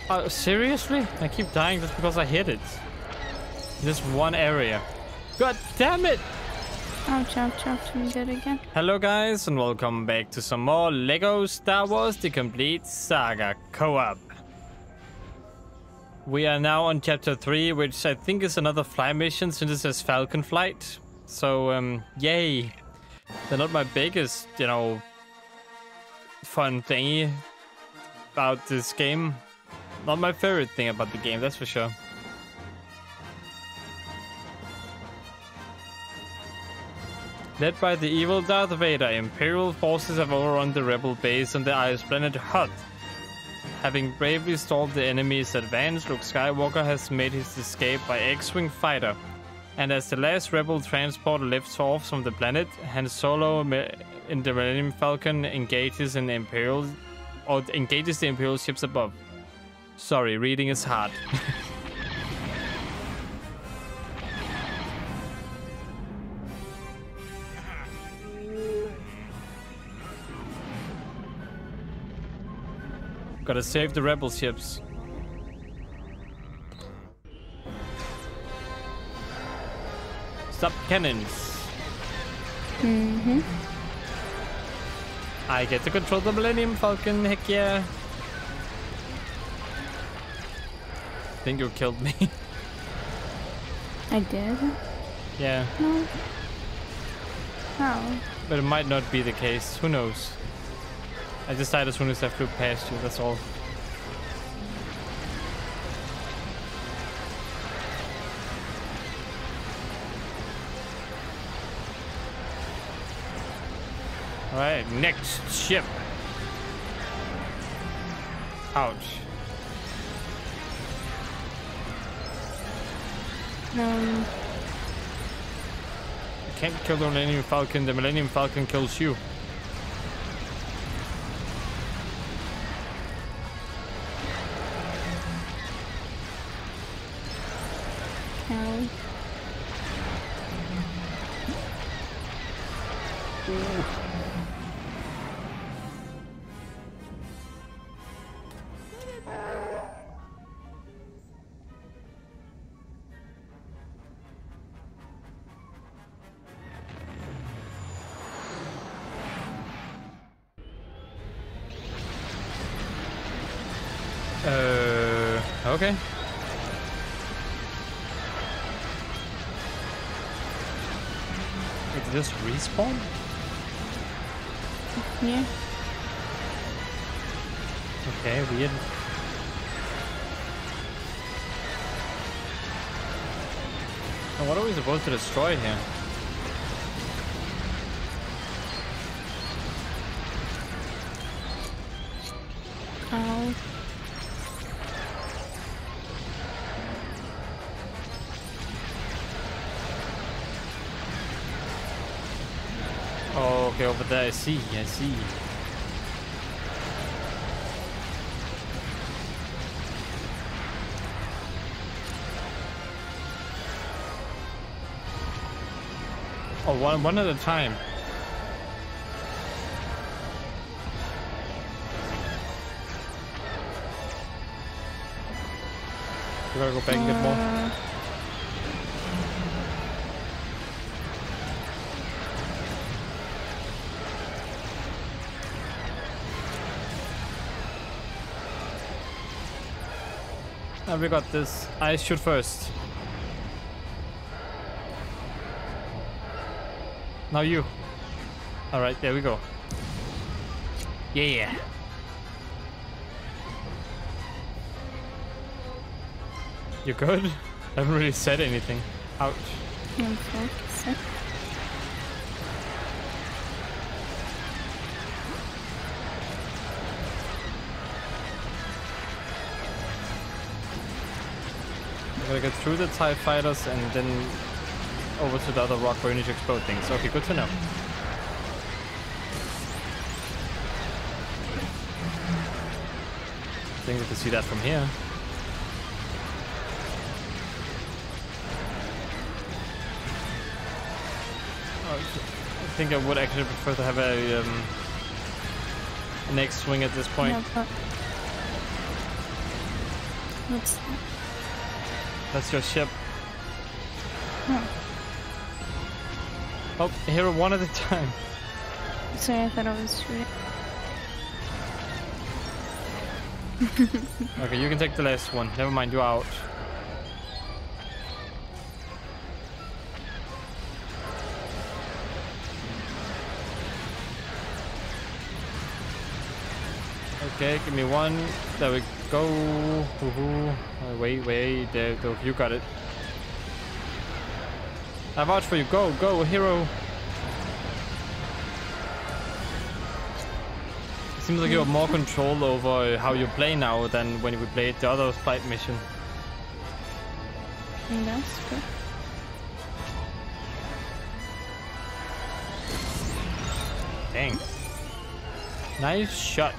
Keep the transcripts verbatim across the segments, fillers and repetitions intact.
Uh, seriously? I keep dying just because I hit it. This one area. God damn it! Ouch, ouch, ouch. I'm dead again. Hello guys and welcome back to some more Lego Star Wars The Complete Saga Co-op. We are now on chapter three, which I think is another fly mission since it says Falcon Flight. So, um, yay. They're not my biggest, you know, fun thingy about this game. Not my favorite thing about the game, that's for sure. Led by the evil Darth Vader, Imperial forces have overrun the rebel base on the ice planet Hoth. Having bravely stalled the enemy's advance, Luke Skywalker has made his escape by X-Wing fighter. And as the last rebel transport lifts off from the planet, Han Solo in the Millennium Falcon engages in the Imperial or engages the Imperial ships above. Sorry, reading is hard. Gotta save the rebel ships. Stop cannons. Mm-hmm. I get to control the Millennium Falcon, heck yeah. I think you killed me. I did? Yeah. No. How? But it might not be the case. Who knows? I just died as soon as I flew past you, that's all. Alright, next ship. Ouch. Um. You can't kill the Millennium Falcon, the Millennium Falcon kills you. Cow. Uh, okay. It just respawn? Yeah. Okay, weird. And what are we supposed to destroy here? Cow. Oh, okay, over there, I see, I see. Oh, one, one at a time. We gotta go back and get more. Uh, Ah, we got this. I shoot first. Now you. Alright, there we go. Yeah. You good? I haven't really said anything. Ouch. I'm focused. I gotta get through the TIE fighters and then over to the other rock where you need to explode things. Okay, good to know. I think we can see that from here. I think I would actually prefer to have a um, an X-Wing at this point. No, but What's that? That's your ship. Oh. Oh, hero one at a time. Sorry, I thought I was shooting. Okay, you can take the last one. Never mind, you're out. Okay, give me one. There we go. Woohoo. Uh, wait, wait. There, there, you got it. I vouch for you. Go, go, hero. Seems like you have more control over how you play now than when we played the other flight mission. And that's good. Dang. Nice shot.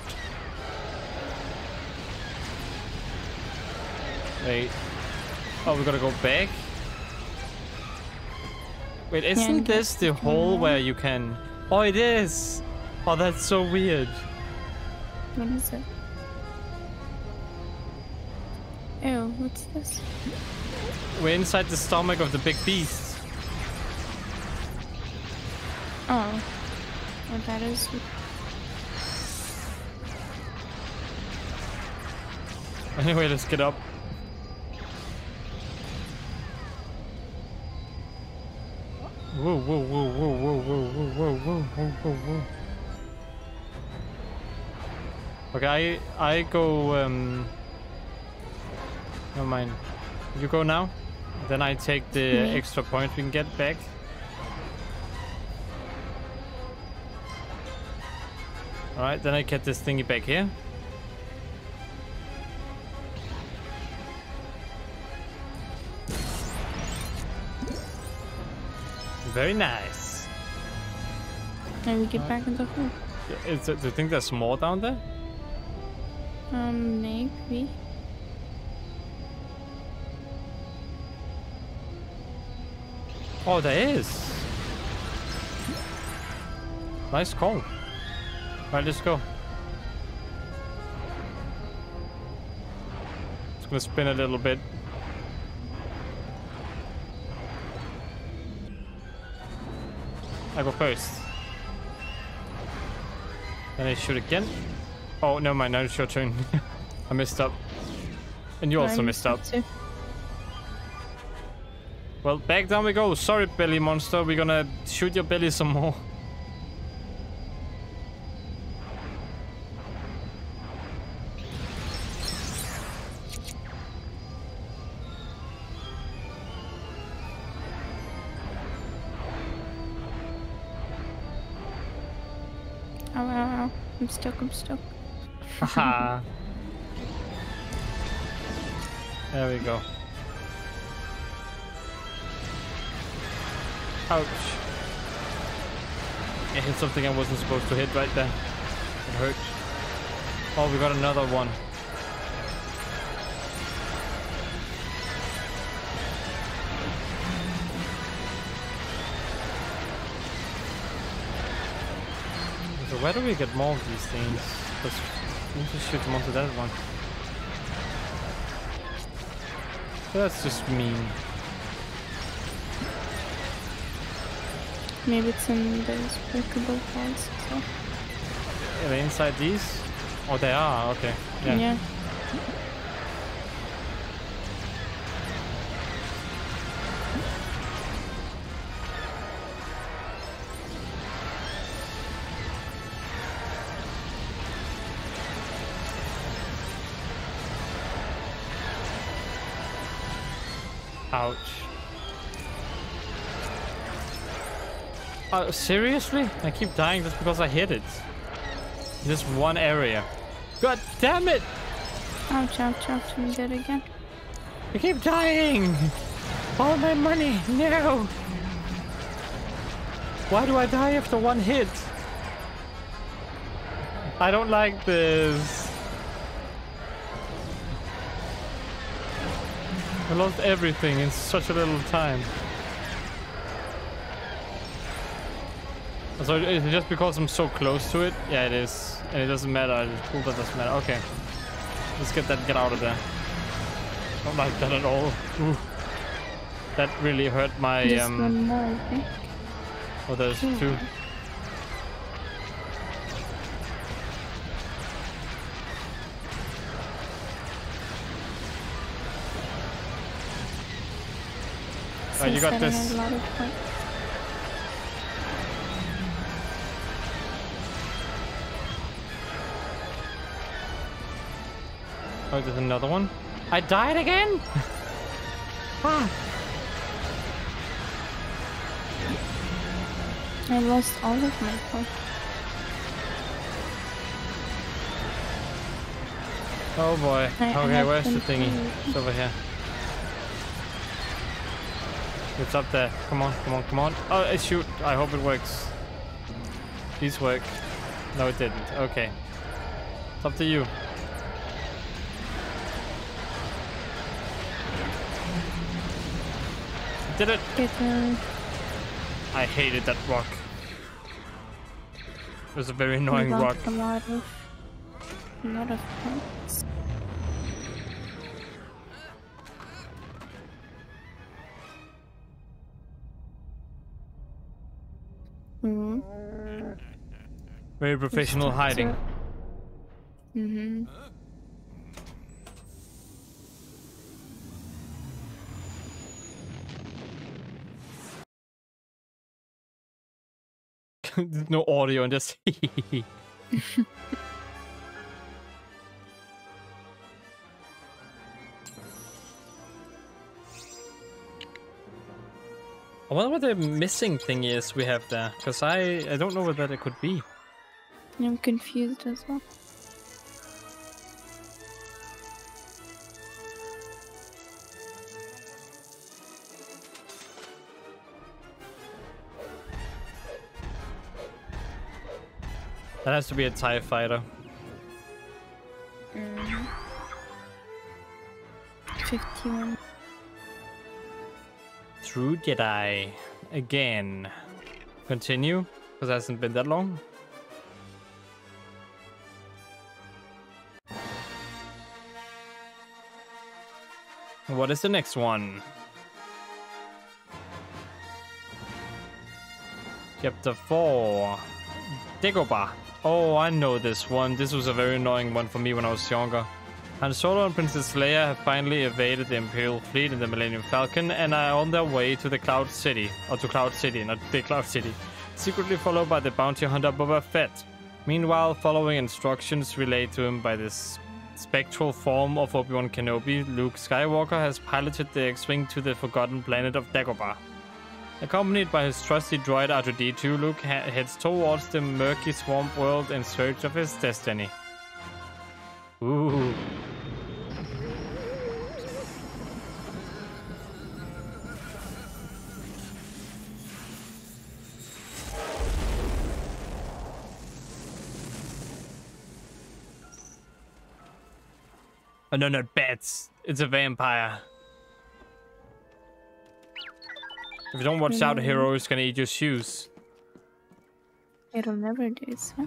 Wait. Oh, we gotta go back? Wait, isn't Yeah, this the hole where you can... Oh, it is! Oh, that's so weird. What is it? Ew, what's this? We're inside the stomach of the big beast. Oh. Well, that is... Anyway, let's get up. Whoa, whoa, whoa, whoa, whoa, whoa, whoa, whoa, whoa, whoa, whoa. Okay, I, I go, um... Never mind. You go now? Then I take the Me? extra points we can get back. Alright, then I get this thingy back here. Very nice. And we get back in the hole. Is it, do you think there's more down there? Um, maybe. Oh, there is. Nice call. Alright, let's go. It's gonna spin a little bit. I go first. Then I shoot again. Oh, never mind. Now it's your turn. I messed up. And you also I messed up. too. Well, back down we go. Sorry, belly monster. We're gonna shoot your belly some more. Ow, ow, ow. I'm stuck, I'm stuck. Haha. There we go. Ouch. I hit something I wasn't supposed to hit right there. It hurt. Oh, we got another one. So where do we get more of these things? Let's, let's just shoot them onto that one. That's just mean. Maybe it's in those breakable parts. So. Are they inside these? Oh, they are. Okay. Yeah. Yeah. Ouch. Uh, seriously? I keep dying just because I hit it. This one area. God damn it! Ouch, ouch, ouch. I'm dead again. I keep dying! All my money! No! Why do I die after one hit? I don't like this. I lost everything in such a little time. So is it just because I'm so close to it? Yeah, it is. And it doesn't matter. Cool, that doesn't matter. Okay. Let's get that get out of there. Don't like that at all. Ooh. That really hurt my Just um one more, I think. oh there's Two. two. Oh, you got Setting this. a lot of points. Oh, there's another one. I died again? Ah. I lost all of my points. Oh boy. I- I Okay, have where's the them thingy? too. It's over here. It's up there. Come on, come on, come on. Oh, it shoot. I hope it works. Please work. No, it didn't. Okay. It's up to you. Did it? Get them. I hated that rock. It was a very annoying I rock. lost a lot of, a lot of points. Hmm. Very professional hiding. Mm-hmm. There's no audio and just I wonder what the missing thing is we have there, because I, I don't know what that it could be. I'm confused as well. That has to be a TIE fighter. Mm. fifty-one. True Jedi. Again. Continue, because it hasn't been that long. What is the next one? Chapter four. Dagobah. Oh, I know this one. This was a very annoying one for me when I was younger. Han Solo and Princess Leia have finally evaded the Imperial fleet in the Millennium Falcon and are on their way to the Cloud City. Or to Cloud City, not the Cloud City. Secretly followed by the bounty hunter Boba Fett. Meanwhile, following instructions relayed to him by this spectral form of Obi-Wan Kenobi, Luke Skywalker has piloted the X-Wing to the forgotten planet of Dagobah. Accompanied by his trusty droid R two D two, Luke he heads towards the murky swamp world in search of his destiny. Ooh. Oh no, not bats. It's a vampire. If you don't watch Mm. out, a hero is gonna eat your shoes. It'll never do so.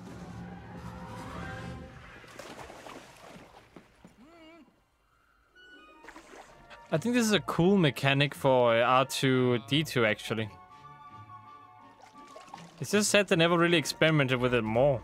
I think this is a cool mechanic for R two D two, actually. It's just sad they never really experimented with it more.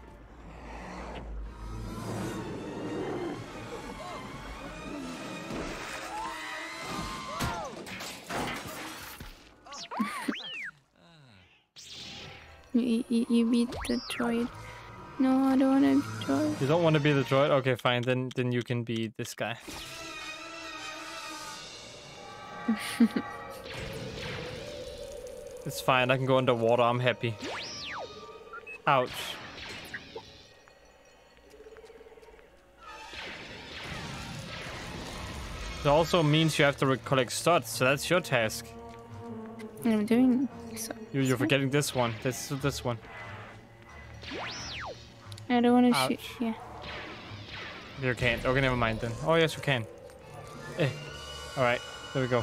You, you, you beat the droid. No, I don't want to be droid. You don't want to be the droid? Okay, fine. Then then you can be this guy. It's fine. I can go underwater. I'm happy. Ouch. It also means you have to collect studs, so that's your task. I'm doing so. You, you're forgetting this one. This this one. I don't want to Ouch. shoot. Yeah. You can't. Okay, never mind then. Oh yes, you can. Eh. All right. There we go.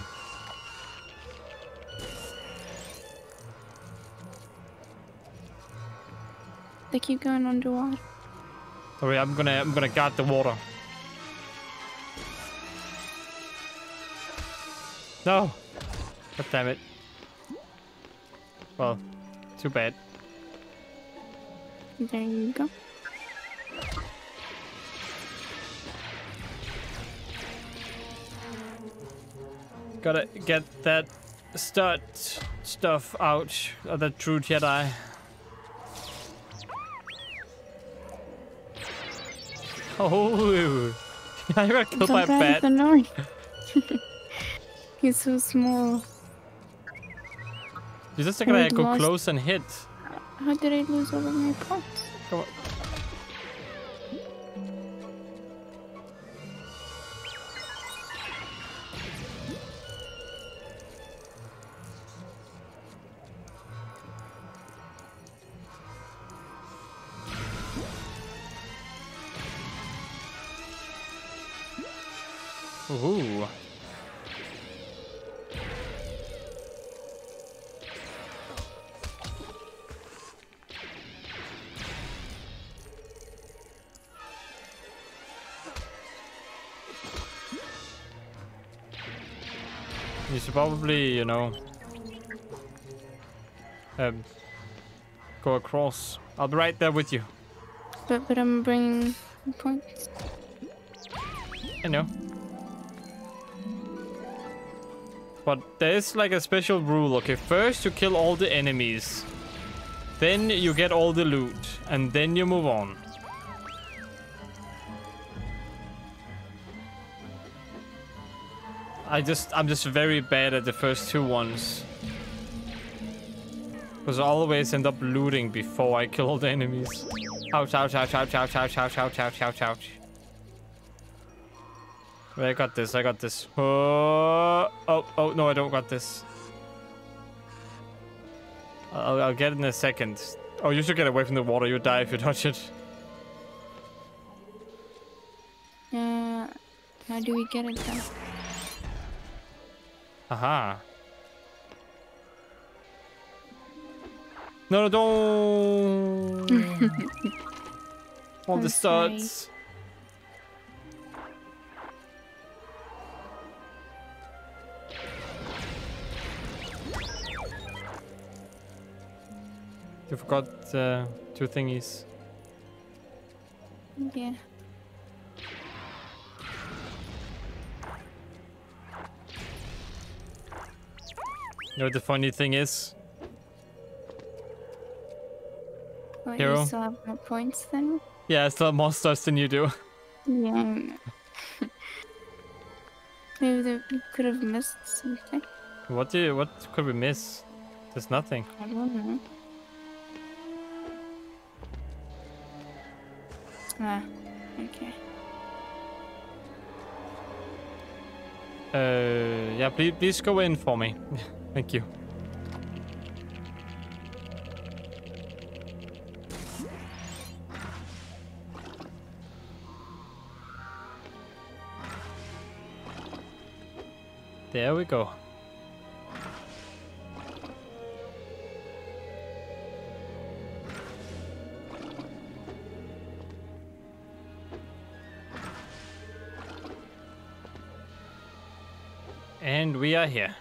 They keep going underwater. Sorry, I'm gonna I'm gonna guard the water. No! God damn it. Well, too bad. There you go. Gotta get that stud stuff out of the true Jedi. Oh, I got killed by a bat. He's so small. You just gotta go lost... close and hit. How did I lose all of my pots? Come on. Ooh. You should probably, you know, um, go across. I'll be right there with you. But but I'm bringing points. I know. But there's like a special rule, okay? First you kill all the enemies. Then you get all the loot. And then you move on. I just, I'm just very bad at the first two ones. Because I always end up looting before I kill all the enemies. Ouch, ouch, ouch, ouch, ouch, ouch, ouch, ouch, ouch, ouch, ouch. Wait, I got this, I got this. Oh, oh, oh, no, I don't got this. I'll, I'll get it in a second. Oh, you should get away from the water. You die if you touch it. Uh, how do we get it then? Aha. No, no, don't. All I'm the studs. sorry. You forgot uh, two thingies. Yeah. You know what the funny thing is? Well, Hero? you still have more points then? Yeah, I still have more studs than you do. Yeah. Maybe they could have missed something. What do you, what could we miss? There's nothing. I don't know. Ah, okay. Uh, yeah, please, please go in for me. Thank you. There we go. And we are here.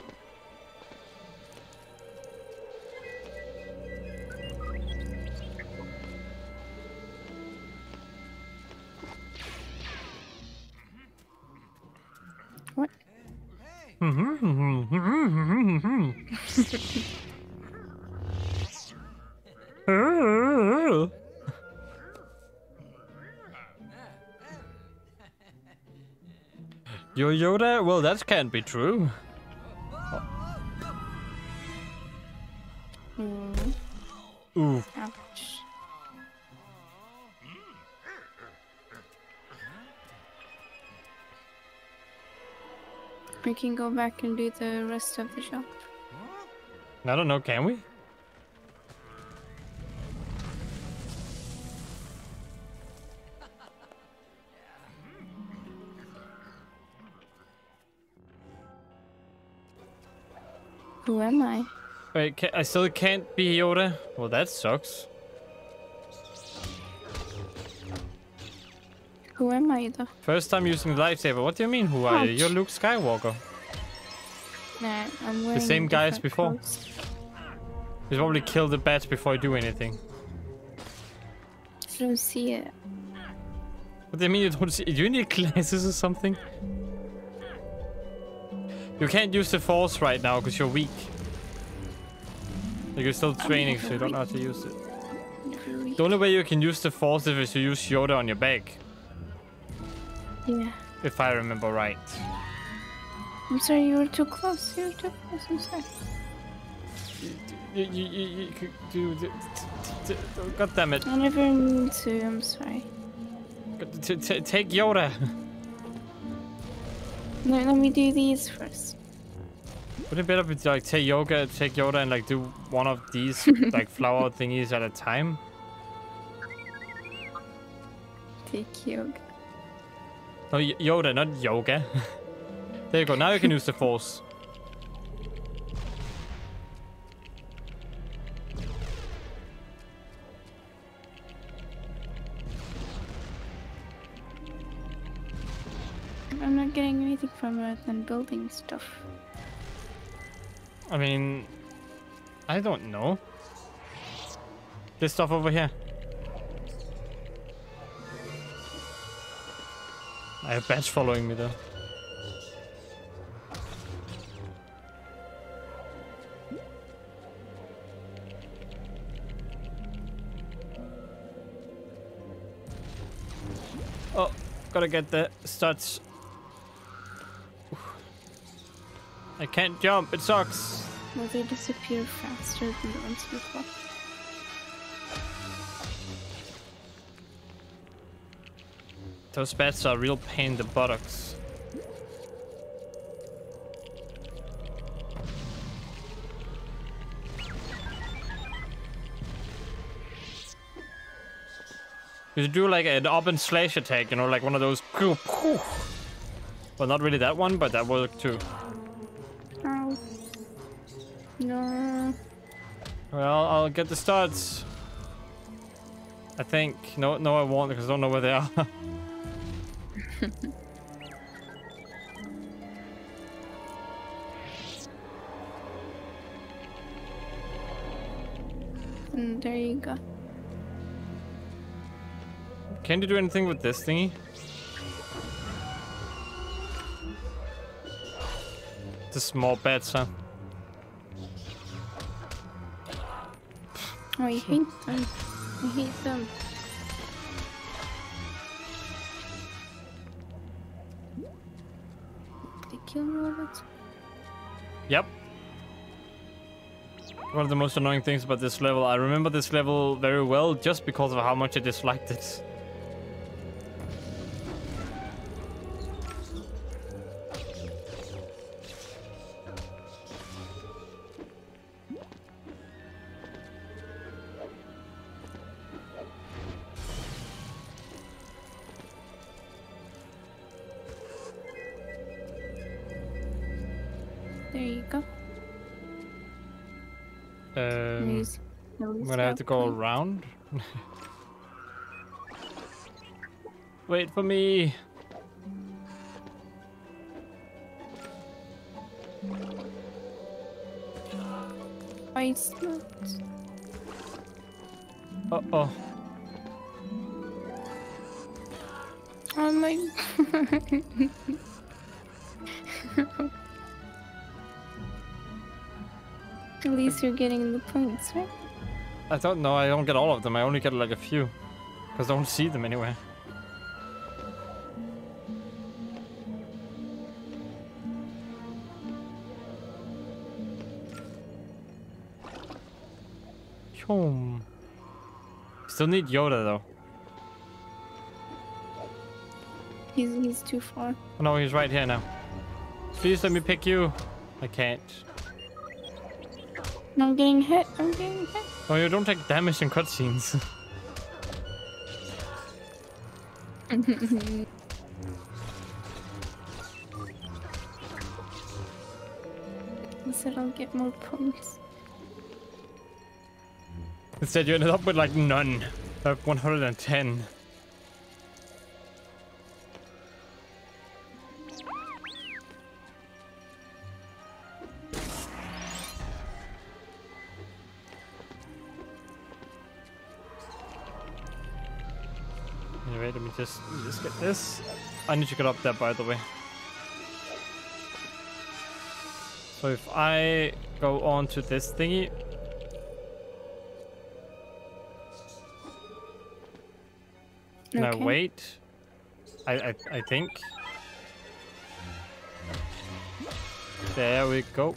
What? Yo Yoda? Well, that can't be true. Mm. Ooh. Ouch. We can go back and do the rest of the shop. I don't know, can we? Who am I? Wait, ca I still can't be Yoda? Well, that sucks. Who am I though? First time using the lightsaber. What do you mean, who are you? Ouch. You're Luke Skywalker. Nah, I'm wearing The same guy as different before. clothes. You probably kill the bats before you do anything. I don't see it. What do you mean you don't see? Do you need glasses or something? You can't use the force right now because you're weak. Like you're still training, so you don't know how to use it. The only way you can use the force is to use Yoda on your back. Yeah. If I remember right. I'm sorry, you were too close. You were too close. I'm sorry. You, you, you, you could do. d- d- d- God damn it! I never mean to. I'm sorry. T -t Take Yoda. No, let me do these first. Wouldn't it be better to like take yoga, take Yoda, and like do one of these like flower thingies at a time? Take yoga. No, y Yoda, not yoga. There you go. Now you can use the force. I'm not getting anything from it than building stuff. I mean, I don't know. This stuff over here. I have bats following me though. Oh, gotta get the studs. I can't jump, it sucks. Will they disappear faster than the ones before? Those bats are a real pain in the buttocks. You should do like an up and slash attack, you know, like one of those. Well, not really that one, but that worked too. Ow. No. Well, I'll get the studs. I think. No, no, I won't because I don't know where they are. And there you go. Can you do anything with this thingy? The small bats, huh? Oh, I hate them. I hate them. They kill robots? Yep. One of the most annoying things about this level. I remember this level very well just because of how much I disliked it. There you go. Um, Nice. I'm gonna have to go around. Wait for me. Ice nuts. Uh oh. Oh my. At least you're getting the points, right? I don't know. I don't get all of them. I only get like a few. Because I don't see them anywhere. Boom. Still need Yoda though. He's, he's too far. Oh no, he's right here now. Please let me pick you. I can't. I'm getting hit. I'm getting hit. Oh, you don't take damage in cutscenes. I said I'll get more points. Instead, you ended up with like none. Like one hundred ten. Wait, let me just, let me just get this. I need to get up there, by the way. So if I go on to this thingy. Can Okay. I wait? I, I, I think. There we go.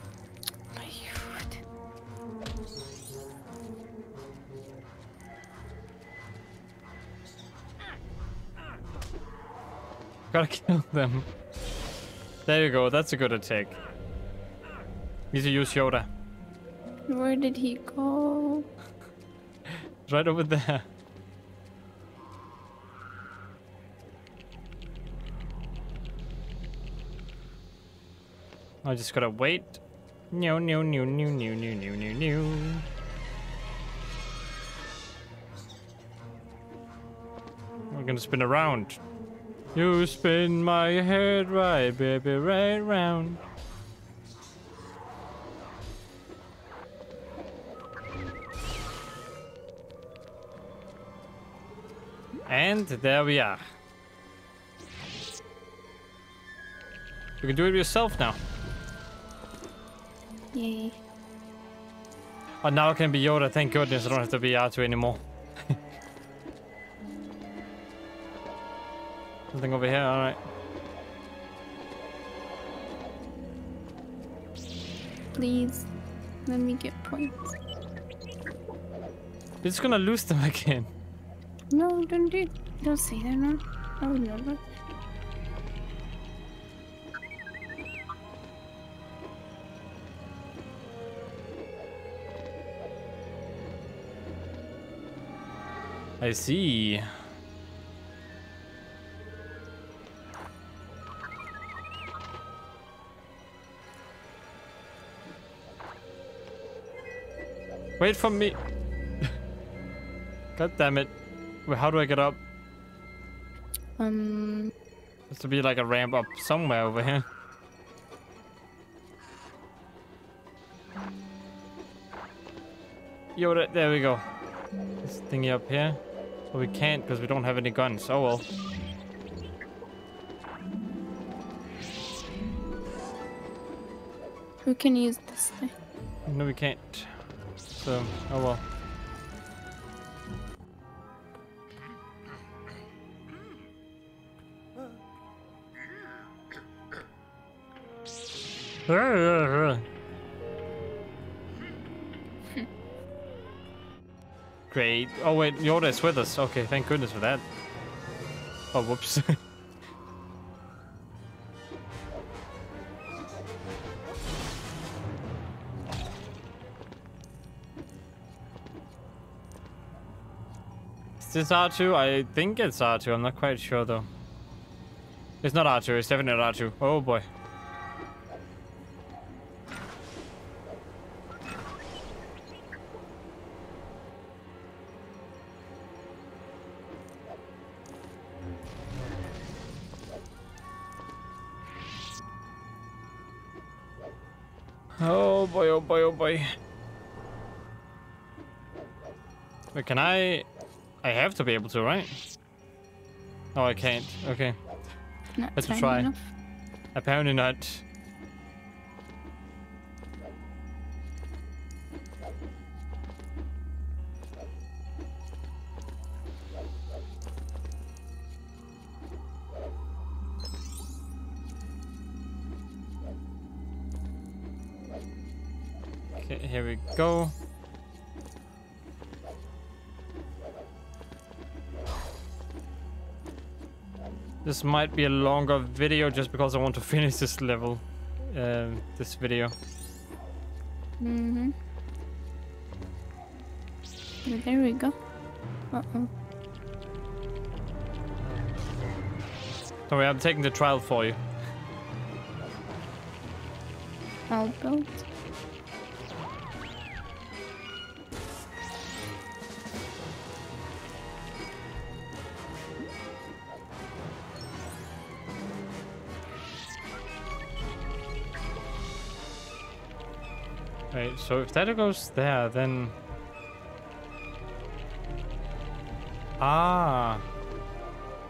Gotta kill them. There you go, that's a good attack. Need to use Yoda. Where did he go? Right over there. I just gotta wait. No, no, no, no, no, no, no, no, no. We're gonna spin around. You spin my head right, baby, right round. And there we are. You can do it yourself now. Yay. Oh, now I can be Yoda. Thank goodness I don't have to be R two anymore. Something over here, alright. Please, let me get points. You're just gonna lose them again. No, don't do Don't say that now. I would never. I see. Wait for me. God damn it. Wait, how do I get up? Um. Has to be like a ramp up somewhere over here. Yoda, there we go. This thingy up here. But we can't because we don't have any guns. Oh well. Who can use this thing? No, we can't. So, oh well. Great. Oh wait, Yoda is with us. Okay, thank goodness for that. Oh, whoops. Is this R two? I think it's R two. I'm not quite sure though. It's not R two. It's definitely not R two. Oh boy. Oh boy, oh boy, oh boy. Wait, can I... I have to be able to, right? Oh, I can't. Okay. Not Let's tiny try. enough. Apparently not. Okay, here we go. This might be a longer video just because I want to finish this level, uh, this video. Mm-hmm. But there we go. Uh-oh. Don't worry, I'm taking the trial for you. I'll build. Right, so if that goes there, then... Ah.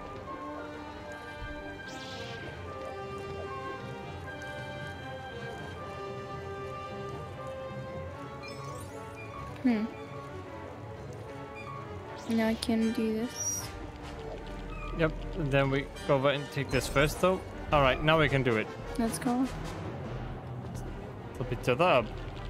Hmm. Now I can do this. Yep, and then we go over and take this first though. Alright, now we can do it. Let's go. A bit to the up.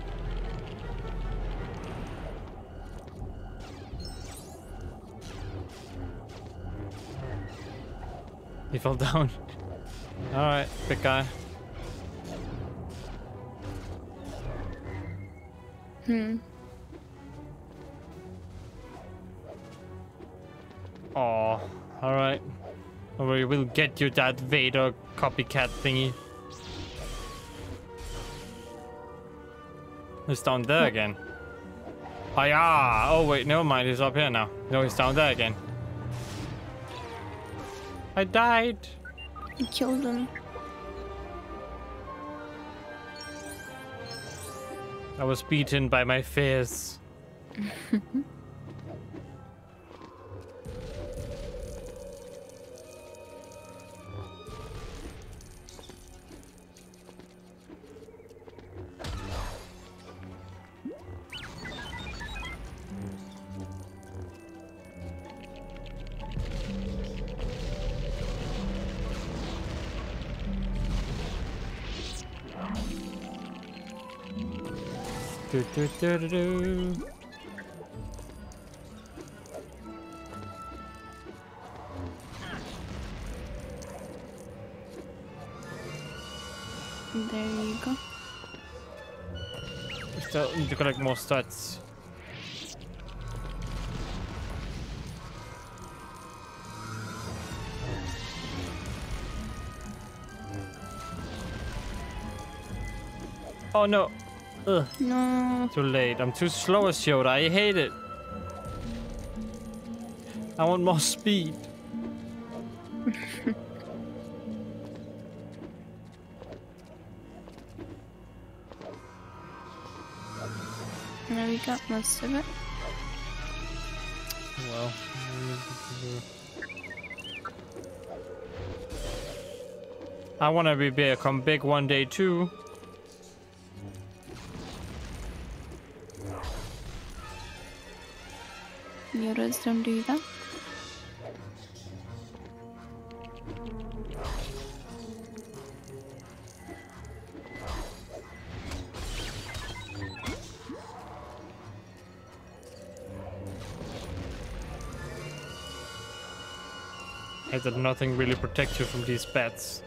He fell down. Alright, big guy. Hmm. Oh, alright. We will get you that Vader copycat thingy. He's down there again. Oh yeah! Oh wait, never mind, he's up here now. No, he's down there again. I died! I killed him. I was beaten by my fears. Do, do, do, do, do. There you go. Still need to collect more stats. Oh no! Ugh. No. Too late. I'm too slow as Yoda. I hate it. I want more speed. Now we got most of it. Well. I want to be become big one day too. Yodas don't do that. Hey, that nothing really protects you from these bats.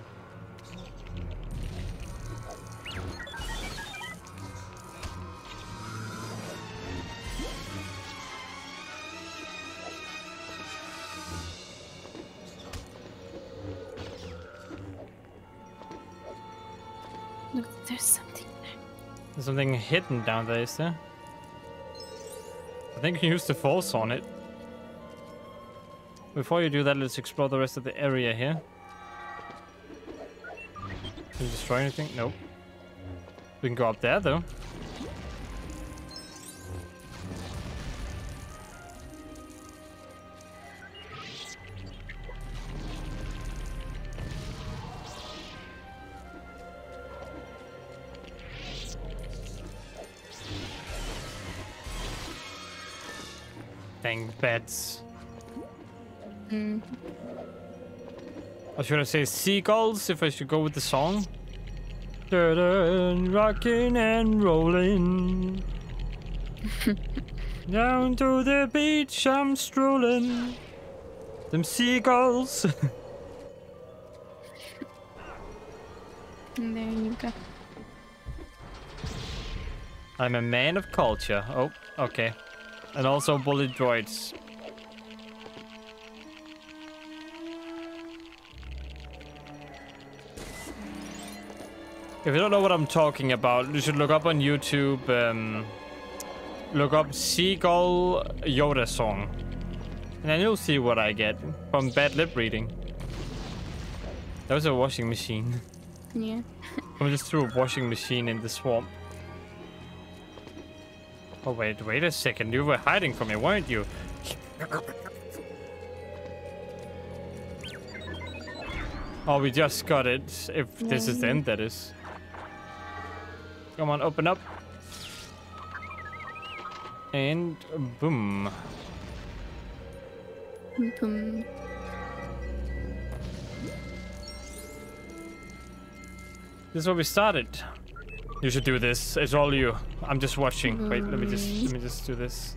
Look, there's something there. There's something hidden down there, is there? I think you can use the force on it. Before you do that, let's explore the rest of the area here. Can you destroy anything? Nope. We can go up there, though. Dang bats. Hmm. Or should I say seagulls, if I should go with the song? Rocking and rolling. Down to the beach I'm strolling. Them seagulls. And there you go. I'm a man of culture. Oh, okay. And also bullet droids. If you don't know what I'm talking about, you should look up on YouTube, um, look up Seagull Yoda song. And then you'll see what I get from bad lip reading. That was a washing machine. Yeah. I just threw a washing machine in the swamp. Oh, wait, wait a second. You were hiding from me, weren't you? Oh, we just got it. If this is the end, that is. Come on, open up. And boom. Boom. This is where we started. You should do this. It's all you. I'm just watching. Wait, let me just let me just do this.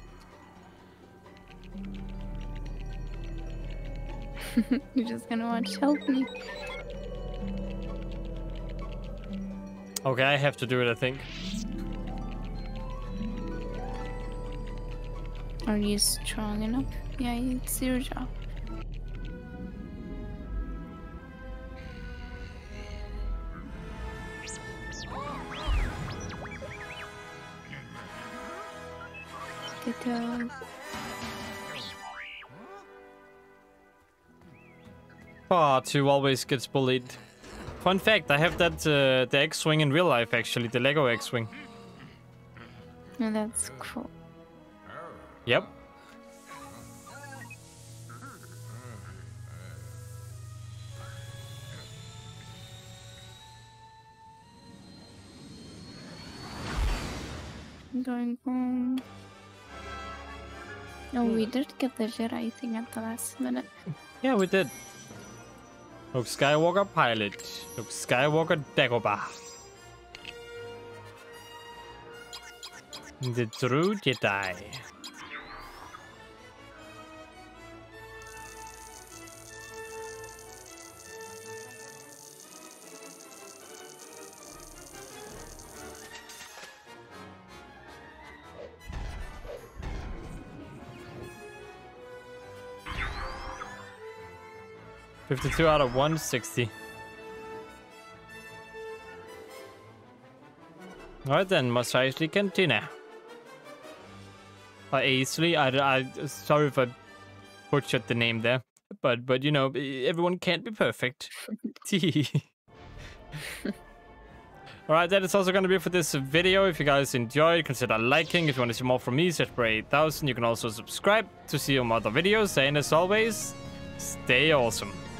You're just gonna watch. Help me. Okay, I have to do it, I think. Are you strong enough? Yeah, it's your job. Good job. Ah, two always gets bullied. Fun fact, I have that uh, the X-Wing in real life, actually, the Lego X-Wing. No, that's cool. Yep. I'm going home. Oh, we did get the Jedi thing at the last minute. Yeah, we did. Luke Skywalker pilot. Luke Skywalker Dagobah. The true Jedi. fifty-two out of one hundred sixty. Alright then, must actually continue. Uh, Aisley, I, I, sorry if I butchered the name there, but but you know, everyone can't be perfect. Alright, that is also going to be for this video. If you guys enjoyed, consider liking. If you want to see more from me, search for eight thousand. You can also subscribe to see more other videos. And as always, stay awesome.